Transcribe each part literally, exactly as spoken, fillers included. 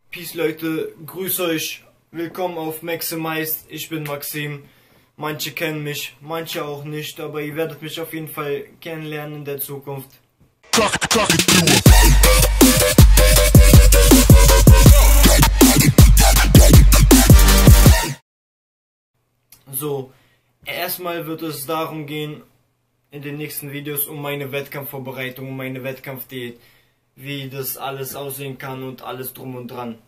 Peace Leute, grüß euch, willkommen auf Maximized, ich bin Maxim. Manche kennen mich, manche auch nicht, aber ihr werdet mich auf jeden Fall kennenlernen in der Zukunft. So, erstmal wird es darum gehen, in den nächsten Videos um meine Wettkampfvorbereitung, um meine Wettkampfdiät, wie das alles aussehen kann und alles drum und dran.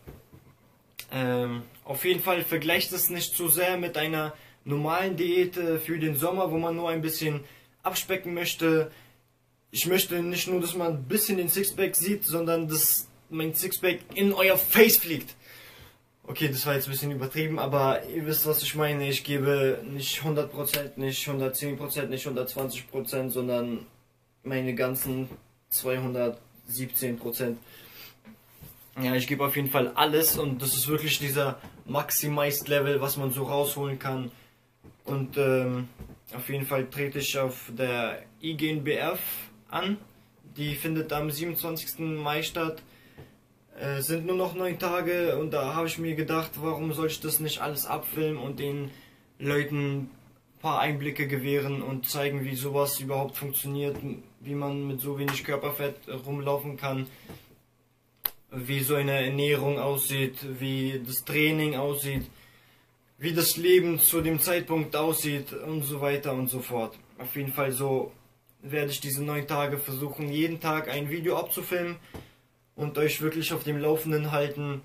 Ähm, auf jeden Fall vergleicht es nicht zu sehr mit einer normalen Diät äh, für den Sommer, wo man nur ein bisschen abspecken möchte. Ich möchte nicht nur, dass man ein bisschen den Sixpack sieht, sondern dass mein Sixpack in euer Face fliegt. Okay, das war jetzt ein bisschen übertrieben, aber ihr wisst, was ich meine. Ich gebe nicht hundert Prozent, nicht hundertzehn Prozent, nicht hundertzwanzig Prozent, sondern meine ganzen zweihundertsiebzehn Prozent. Ja, ich gebe auf jeden Fall alles und das ist wirklich dieser Maximized Level, was man so rausholen kann. Und ähm, auf jeden Fall trete ich auf der I G N B F an. Die findet am siebenundzwanzigsten Mai statt. Es sind nur noch neun Tage und da habe ich mir gedacht, warum soll ich das nicht alles abfilmen und den Leuten ein paar Einblicke gewähren und zeigen, wie sowas überhaupt funktioniert, wie man mit so wenig Körperfett rumlaufen kann, wie so eine Ernährung aussieht, wie das Training aussieht, wie das Leben zu dem Zeitpunkt aussieht und so weiter und so fort. Auf jeden Fall so werde ich diese neun Tage versuchen, jeden Tag ein Video abzufilmen und euch wirklich auf dem Laufenden halten.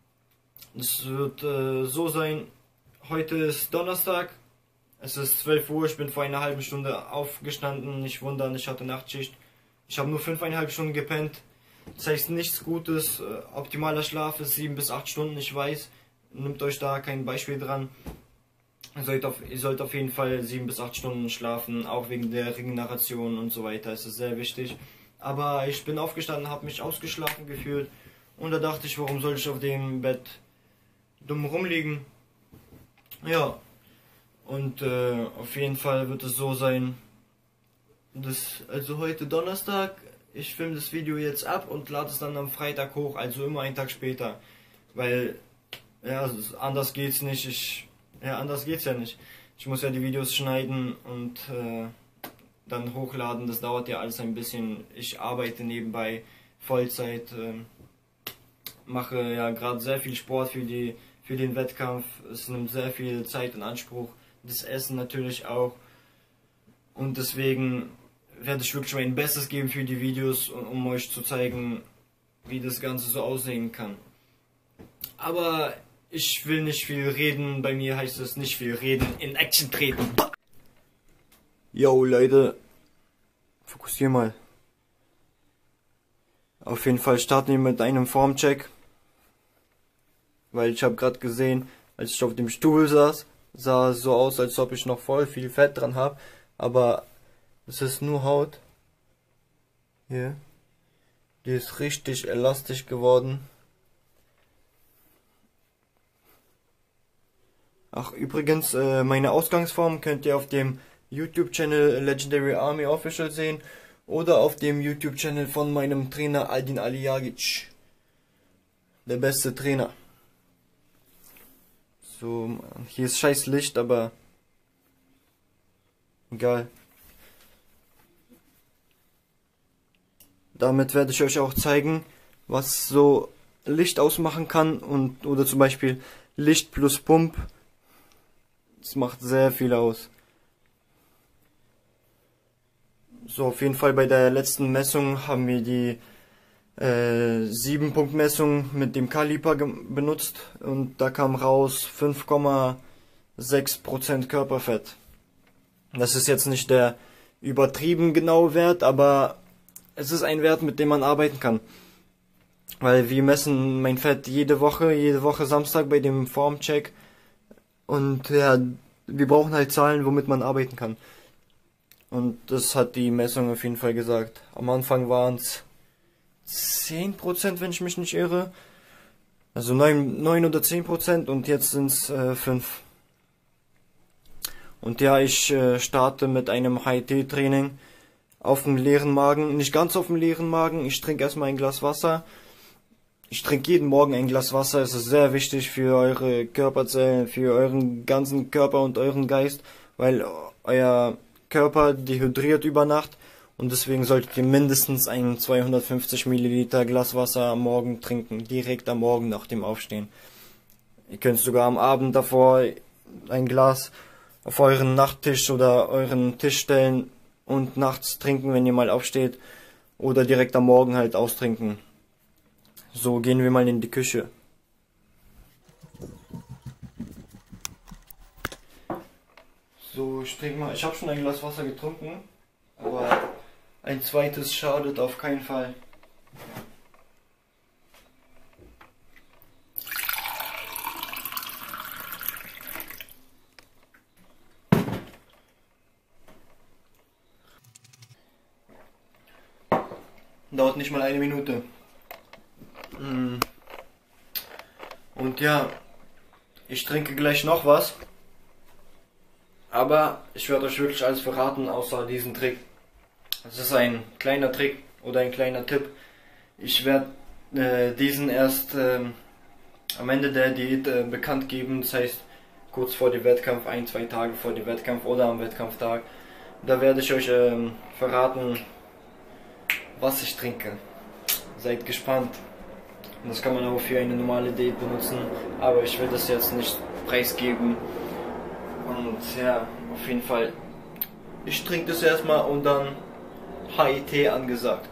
Es wird äh, so sein, heute ist Donnerstag, es ist zwölf Uhr, ich bin vor einer halben Stunde aufgestanden, nicht wundern, ich hatte Nachtschicht. Ich habe nur fünfeinhalb Stunden gepennt, das heißt nichts Gutes, äh, optimaler Schlaf ist sieben bis acht Stunden, ich weiß, nehmt euch da kein Beispiel dran. Ihr sollt auf, ihr sollt auf jeden Fall sieben bis acht Stunden schlafen, auch wegen der Regeneration und so weiter, es ist sehr wichtig. Aber ich bin aufgestanden, habe mich ausgeschlafen gefühlt und da dachte ich, warum soll ich auf dem Bett dumm rumliegen? Ja, und äh, auf jeden Fall wird es so sein, dass, also heute Donnerstag, ich filme das Video jetzt ab und lade es dann am Freitag hoch, also immer einen Tag später, weil, ja, anders geht's nicht, ich, ja, anders geht's ja nicht. Ich muss ja die Videos schneiden und äh, dann hochladen, das dauert ja alles ein bisschen. Ich arbeite nebenbei Vollzeit, äh, mache ja gerade sehr viel Sport für die für den Wettkampf. Es nimmt sehr viel Zeit in Anspruch, das Essen natürlich auch. Und deswegen werde ich wirklich mein Bestes geben für die Videos, um euch zu zeigen, wie das Ganze so aussehen kann. Aber ich will nicht viel reden, bei mir heißt es nicht viel reden, in Action treten. Yo Leute, fokussier mal. Auf jeden Fall starten wir mit einem Formcheck. Weil ich habe gerade gesehen, als ich auf dem Stuhl saß, sah es so aus, als ob ich noch voll viel Fett dran habe. Aber es ist nur Haut. Hier. Die ist richtig elastisch geworden. Ach übrigens, äh, meine Ausgangsform könnt ihr auf dem YouTube-Channel Legendary Army Official sehen oder auf dem YouTube-Channel von meinem Trainer Aldin Alijagic. Der beste Trainer. So, hier ist scheiß Licht, aber egal. Damit werde ich euch auch zeigen, was so Licht ausmachen kann und oder zum Beispiel Licht plus Pump. Das macht sehr viel aus. So, auf jeden Fall bei der letzten Messung haben wir die äh, sieben Punkt Messung mit dem Kaliper benutzt und da kam raus fünf Komma sechs Prozent Körperfett. Das ist jetzt nicht der übertrieben genaue Wert, aber es ist ein Wert, mit dem man arbeiten kann. Weil wir messen mein Fett jede Woche, jede Woche Samstag bei dem Formcheck und ja, wir brauchen halt Zahlen, womit man arbeiten kann. Und das hat die Messung auf jeden Fall gesagt. Am Anfang waren es zehn Prozent, wenn ich mich nicht irre. Also neun oder zehn Prozent und jetzt sind es äh, fünf. Und ja, ich äh, starte mit einem H I I T-Training auf dem leeren Magen. Nicht ganz auf dem leeren Magen. Ich trinke erstmal ein Glas Wasser. ich trinke jeden Morgen ein Glas Wasser. Es ist sehr wichtig für eure Körperzellen, für euren ganzen Körper und euren Geist, weil euer Körper dehydriert über Nacht und deswegen solltet ihr mindestens ein zweihundertfünfzig Milliliter Glas Wasser am Morgen trinken, direkt am Morgen nach dem Aufstehen. Ihr könnt sogar am Abend davor ein Glas auf euren Nachttisch oder euren Tisch stellen und nachts trinken, wenn ihr mal aufsteht, oder direkt am Morgen halt austrinken. So, gehen wir mal in die Küche. So, ich trinke mal, ich habe schon ein Glas Wasser getrunken, aber ein zweites schadet auf keinen Fall. Dauert nicht mal eine Minute. Und ja, ich trinke gleich noch was. Aber ich werde euch wirklich alles verraten, außer diesen Trick. Das ist ein kleiner Trick oder ein kleiner Tipp. Ich werde äh, diesen erst äh, am Ende der Diät äh, bekannt geben. Das heißt, kurz vor dem Wettkampf, ein, zwei Tage vor dem Wettkampf oder am Wettkampftag. Da werde ich euch äh, verraten, was ich trinke. Seid gespannt. Und das kann man auch für eine normale Diät benutzen, aber ich will das jetzt nicht preisgeben. Und ja, auf jeden Fall, ich trinke das erstmal und dann H I T angesagt.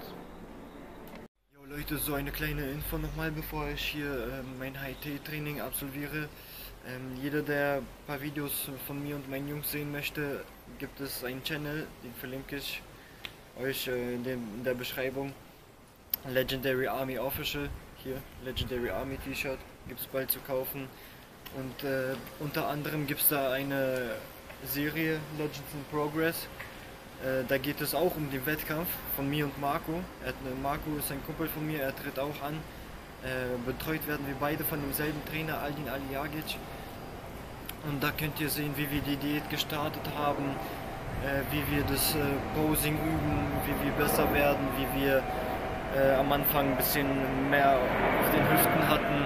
Jo Leute, so eine kleine Info nochmal, bevor ich hier äh, mein H I T-Training absolviere. Ähm, jeder, der ein paar Videos von mir und meinen Jungs sehen möchte, gibt es einen Channel, den verlinke ich euch äh, in, dem, in der Beschreibung. Legendary Army Official, hier, Legendary Army T-Shirt, gibt es bald zu kaufen. Und äh, unter anderem gibt es da eine Serie, Legends in Progress. Äh, da geht es auch um den Wettkampf von mir und Marco. Er, Marco ist ein Kumpel von mir, er tritt auch an. Äh, betreut werden wir beide von demselben Trainer, Aldin Alijagic. Und da könnt ihr sehen, wie wir die Diät gestartet haben, äh, wie wir das äh, Posing üben, wie wir besser werden, wie wir äh, am Anfang ein bisschen mehr auf den Hüften hatten.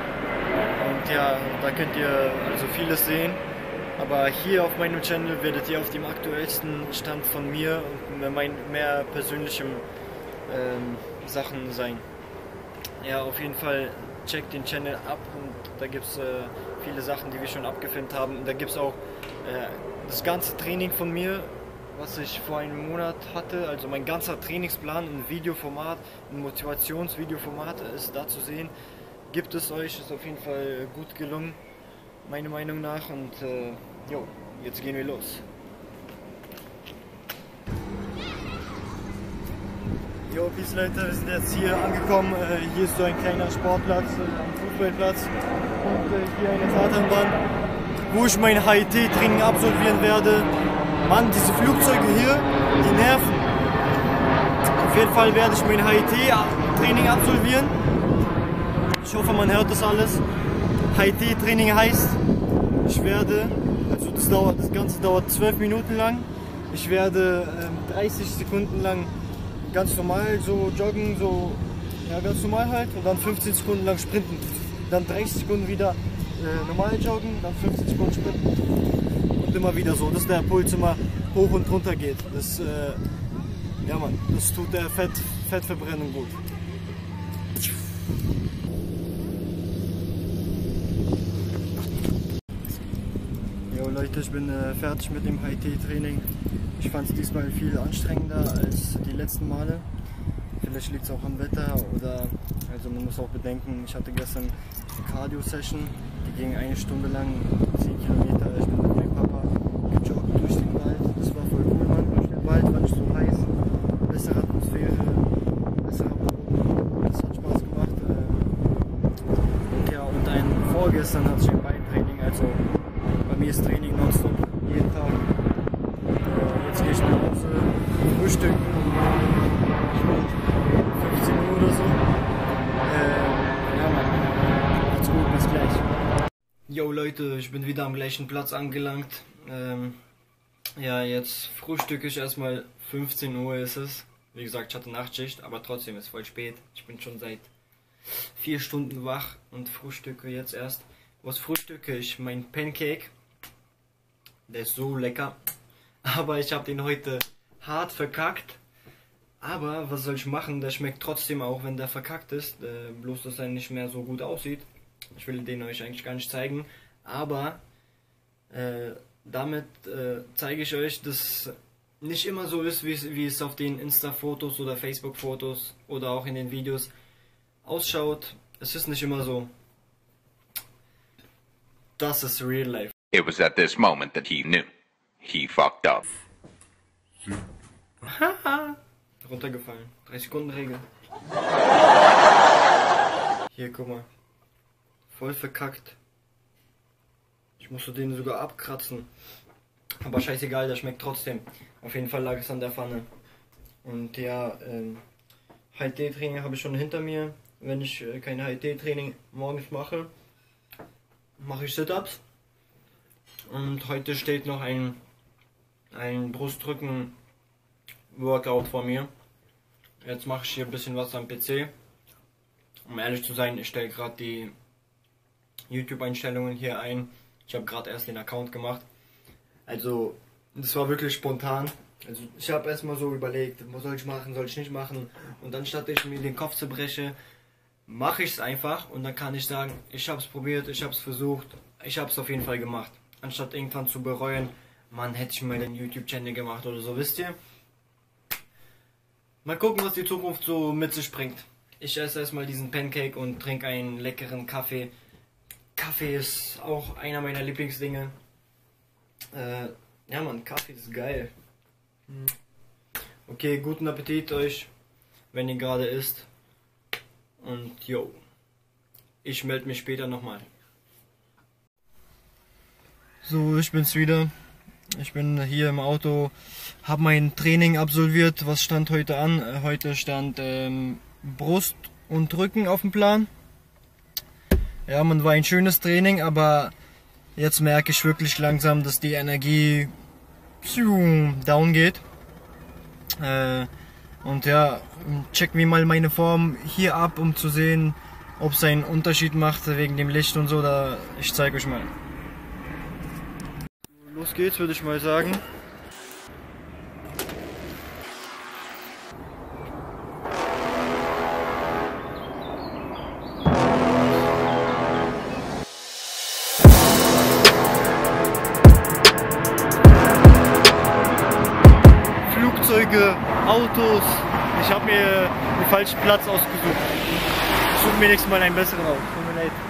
Und ja, da könnt ihr also vieles sehen. Aber hier auf meinem Channel werdet ihr auf dem aktuellsten Stand von mir und mein, mehr persönlichen ähm, Sachen sein. Ja, auf jeden Fall checkt den Channel ab und da gibt es äh, viele Sachen, die wir schon abgefilmt haben. Und da gibt es auch äh, das ganze Training von mir, was ich vor einem Monat hatte. Also mein ganzer Trainingsplan in Videoformat, in Motivationsvideoformat ist da zu sehen. Gibt es euch, ist auf jeden Fall gut gelungen, meiner Meinung nach. Und äh, jo, jetzt gehen wir los. Jo, peace Leute, wir sind jetzt hier angekommen. Äh, hier ist so ein kleiner Sportplatz, äh, ein Fußballplatz und äh, hier eine Tatanbahn, wo ich mein H I T-Training absolvieren werde. Mann, diese Flugzeuge hier, die nerven. Auf jeden Fall werde ich mein H I T-Training absolvieren. Ich hoffe, man hört das alles. H I T-Training heißt, ich werde, also das, dauert, das Ganze dauert zwölf Minuten lang. Ich werde ähm, dreißig Sekunden lang ganz normal so joggen, so ja ganz normal halt, und dann fünfzehn Sekunden lang sprinten. Dann dreißig Sekunden wieder äh, normal joggen, dann fünfzehn Sekunden sprinten. Und immer wieder so, dass der Puls immer hoch und runter geht. Das, äh, ja Mann, das tut der Fett, Fettverbrennung gut. Jo Leute, ich bin äh, fertig mit dem H I T-Training. Ich fand es diesmal viel anstrengender als die letzten Male. Vielleicht liegt es auch am Wetter oder, also man muss auch bedenken, ich hatte gestern eine Cardio-Session, die ging eine Stunde lang, zehn Kilometer. Ich bin mit meinem Papa gejoggt durch den Wald. Das war voll cool, Mann. Durch den Wald war nicht so heiß, bessere Atmosphäre, besserer Boden. Das hat Spaß gemacht. Und ja, und ein vorgestern hatte ich ein Beintraining, also bei mir ist Training nonstop, jeden Tag. Jetzt gehe ich nach Hause, frühstücken um fünfzehn Uhr oder so. Äh, ja Mann, macht's gut, bis gleich. Yo Leute, ich bin wieder am gleichen Platz angelangt. Ähm, ja, jetzt frühstücke ich erstmal, fünfzehn Uhr ist es. Wie gesagt, ich hatte Nachtschicht, aber trotzdem ist voll spät. Ich bin schon seit vier Stunden wach und frühstücke jetzt erst. Was frühstücke ich? Mein Pancake. Der ist so lecker. Aber ich habe den heute hart verkackt. Aber was soll ich machen? Der schmeckt trotzdem auch, wenn der verkackt ist. Äh, bloß, dass er nicht mehr so gut aussieht. Ich will den euch eigentlich gar nicht zeigen. Aber äh, damit äh, zeige ich euch, dass nicht immer so ist, wie es, wie es auf den Insta-Fotos oder Facebook-Fotos oder auch in den Videos ausschaut. Es ist nicht immer so. Das ist real life. It was at this moment that he knew. He fucked up. Haha. Runtergefallen. drei Sekunden Regel. Hier, guck mal. Voll verkackt. Ich musste den sogar abkratzen. Aber scheißegal, der schmeckt trotzdem. Auf jeden Fall lag es an der Pfanne. Und ja, ähm, H I T Training habe ich schon hinter mir. Wenn ich äh, kein H I T Training morgens mache, mache ich Sit-Ups. Und heute steht noch ein, ein Brustdrücken Workout vor mir. Jetzt mache ich hier ein bisschen was am P C. Um ehrlich zu sein, ich stelle gerade die YouTube-Einstellungen hier ein. Ich habe gerade erst den Account gemacht. Also, das war wirklich spontan. Also, ich habe erstmal so überlegt, was soll ich machen, soll ich nicht machen. Und dann, statt ich mir den Kopf zerbreche, mache ich es einfach. Und dann kann ich sagen, ich habe es probiert, ich habe es versucht, ich habe es auf jeden Fall gemacht. Anstatt irgendwann zu bereuen, man hätte ich mal den YouTube-Channel gemacht oder so, wisst ihr? Mal gucken, was die Zukunft so mit sich bringt. Ich esse erstmal diesen Pancake und trinke einen leckeren Kaffee. Kaffee ist auch einer meiner Lieblingsdinge. Äh, ja man, Kaffee ist geil. Okay, guten Appetit euch, wenn ihr gerade isst. Und yo, ich melde mich später nochmal. So, ich bin's wieder. Ich bin hier im Auto, habe mein Training absolviert. Was stand heute an? Heute stand ähm, Brust und Rücken auf dem Plan. Ja, man war ein schönes Training, aber jetzt merke ich wirklich langsam, dass die Energie down geht. Äh, und ja, checken wir mal meine Form hier ab, um zu sehen, ob es einen Unterschied macht wegen dem Licht und so. Da ich zeige euch mal. Los geht's, würde ich mal sagen. Flugzeuge, Autos. Ich habe mir den falschen Platz ausgesucht. Ich suche mir nächstes Mal einen besseren aus. Tut mir leid.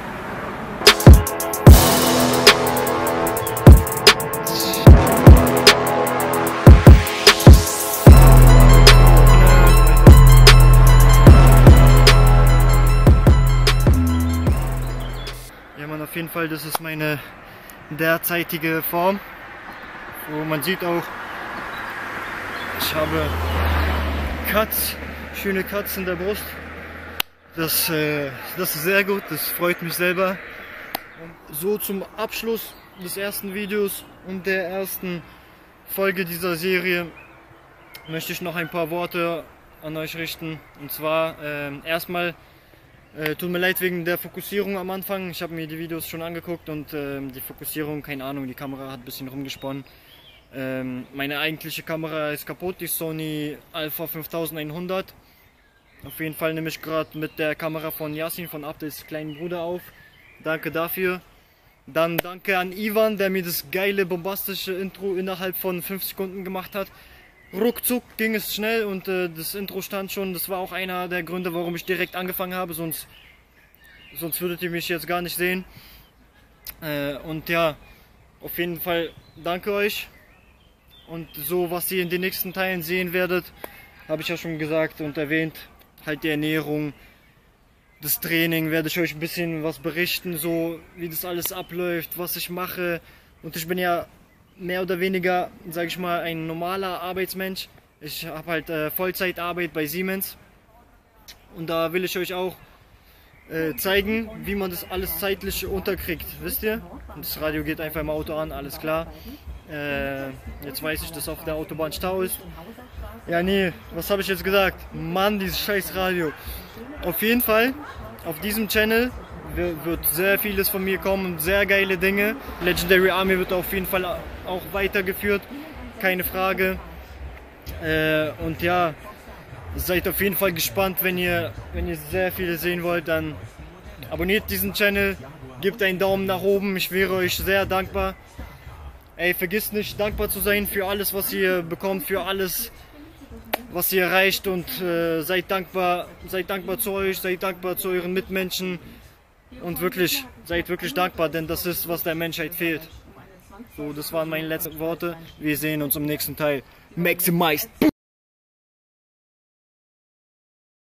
Auf jeden Fall, das ist meine derzeitige Form. So, man sieht auch, ich habe Cuts, schöne Cuts in der Brust. Das, äh, das ist sehr gut, das freut mich selber. Und so zum Abschluss des ersten Videos und der ersten Folge dieser Serie möchte ich noch ein paar Worte an euch richten. Und zwar äh, erstmal Äh, tut mir leid wegen der Fokussierung am Anfang. Ich habe mir die Videos schon angeguckt und äh, die Fokussierung, keine Ahnung, die Kamera hat ein bisschen rumgesponnen. Ähm, meine eigentliche Kamera ist kaputt, die Sony Alpha fünftausendeinhundert. Auf jeden Fall nehme ich gerade mit der Kamera von Yasin, von Abdels kleinen Bruder auf. Danke dafür. Dann danke an Ivan, der mir das geile, bombastische Intro innerhalb von fünf Sekunden gemacht hat. Ruckzuck ging es schnell und äh, das Intro stand schon. Das war auch einer der Gründe, warum ich direkt angefangen habe, sonst, sonst würdet ihr mich jetzt gar nicht sehen. Äh, und ja, auf jeden Fall danke euch. Und so, was ihr in den nächsten Teilen sehen werdet, habe ich ja schon gesagt und erwähnt, halt die Ernährung, das Training, werde ich euch ein bisschen was berichten, so wie das alles abläuft, was ich mache. Und ich bin ja mehr oder weniger, sage ich mal, ein normaler Arbeitsmensch. Ich habe halt äh, Vollzeitarbeit bei Siemens und da will ich euch auch äh, zeigen, wie man das alles zeitlich unterkriegt, wisst ihr? Das Radio geht einfach im Auto an, alles klar. Äh, jetzt weiß ich, dass auf der Autobahn Stau ist. Ja, nee, was habe ich jetzt gesagt? Mann, dieses scheiß Radio. Auf jeden Fall, auf diesem Channel wird sehr vieles von mir kommen, sehr geile Dinge. Legendary Army wird auf jeden Fall auch weitergeführt, keine Frage. Äh, und ja, seid auf jeden Fall gespannt, wenn ihr, wenn ihr sehr viele sehen wollt, dann abonniert diesen Channel, gebt einen Daumen nach oben, ich wäre euch sehr dankbar. Ey, vergisst nicht, dankbar zu sein für alles, was ihr bekommt, für alles, was ihr erreicht, und äh, seid dankbar, seid dankbar zu euch, seid dankbar zu euren Mitmenschen und wirklich, seid wirklich dankbar, denn das ist, was der Menschheit fehlt. So, das waren meine letzten Worte. Wir sehen uns im nächsten Teil. Maximized!